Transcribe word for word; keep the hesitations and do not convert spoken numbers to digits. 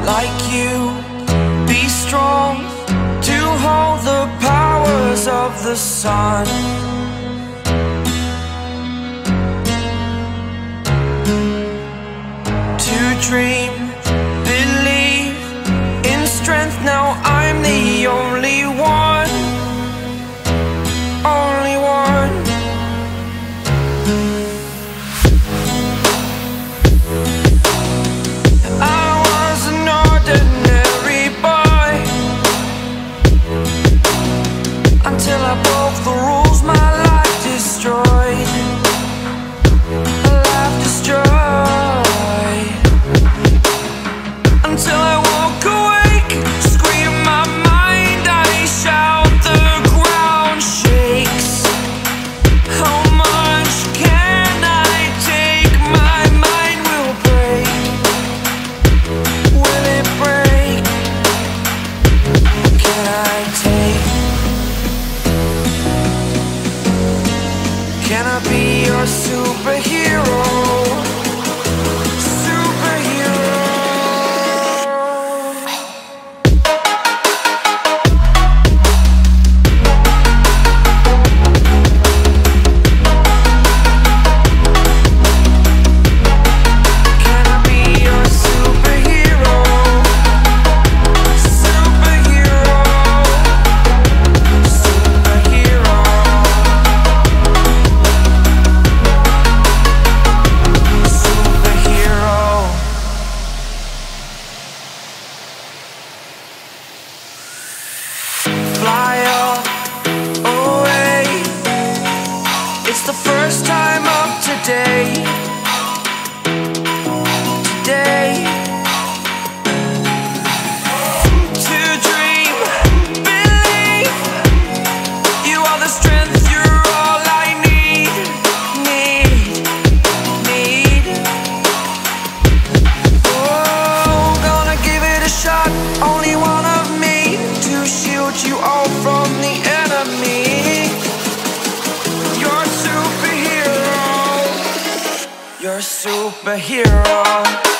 like you, be strong to hold the powers of the sun. To dream, believe in strength, now I'm the only one, only one. I was an ordinary boy until I broke the rules, my life destroyed, a life destroyed. Until I walk awake, scream my mind, I shout, the ground shakes. How much can I take? My mind will break. Will it break? Can I take? Can I be your superhero? Fly up, away. It's the first time of today. Today. To dream, believe. You are the strength, you're all I need. Need, need. Oh, gonna give it a shot. Only one of me to shield you all from the enemy. You're a superhero. You're a superhero.